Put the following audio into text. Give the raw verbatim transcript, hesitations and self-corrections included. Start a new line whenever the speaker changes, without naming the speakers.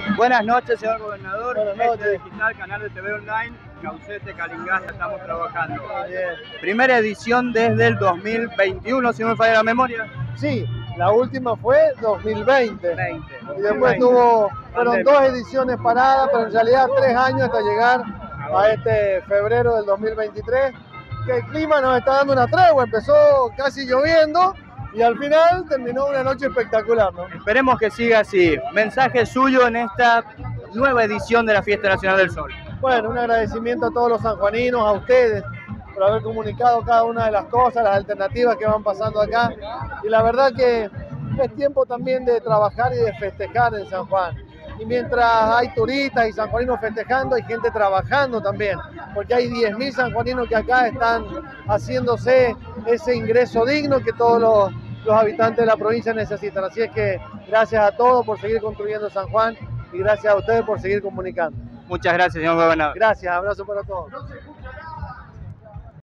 Buenas noches, señor gobernador.
Buenas noches.
Este digital, canal de T V Online, Caucete, Calingasta, estamos trabajando.
Bien.
Primera edición desde el dos mil veintiuno, si no me falla la memoria.
Sí, la última fue dos mil veinte.
veinte.
Y después tuvo, fueron dos ediciones paradas, pero en realidad tres años hasta llegar a este febrero del dos mil veintitrés. Que el clima nos está dando una tregua, empezó casi lloviendo y al final terminó una noche espectacular, ¿no?
Esperemos que siga así. Mensaje suyo en esta nueva edición de la Fiesta Nacional del Sol.
Bueno, un agradecimiento a todos los sanjuaninos, a ustedes, por haber comunicado cada una de las cosas, las alternativas que van pasando acá. Y la verdad que es tiempo también de trabajar y de festejar en San Juan. Y mientras hay turistas y sanjuaninos festejando, hay gente trabajando también, porque hay diez mil sanjuaninos que acá están haciéndose ese ingreso digno que todos los, los habitantes de la provincia necesitan. Así es que gracias a todos por seguir construyendo San Juan y gracias a ustedes por seguir comunicando.
Muchas gracias, señor gobernador.
Gracias, abrazo para todos.